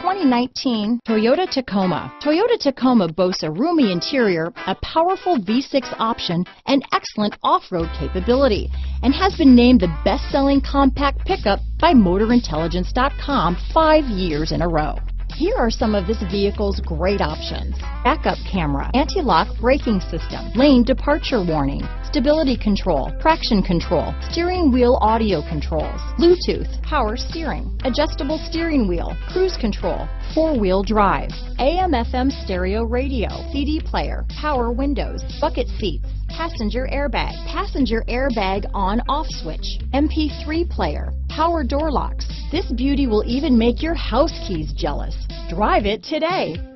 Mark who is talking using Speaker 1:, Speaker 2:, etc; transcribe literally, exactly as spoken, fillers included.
Speaker 1: twenty nineteen Toyota Tacoma. Toyota Tacoma boasts a roomy interior, a powerful V six option, and excellent off-road capability, and has been named the best-selling compact pickup by Motor Intelligence dot com five years in a row. Here are some of this vehicle's great options: backup camera, anti-lock braking system, lane departure warning, stability control, traction control, steering wheel audio controls, Bluetooth, power steering, adjustable steering wheel, cruise control, four-wheel drive, A M F M stereo radio, C D player, power windows, bucket seats, passenger airbag, passenger airbag on-off switch, M P three player, power door locks. This beauty will even make your house keys jealous. Drive it today.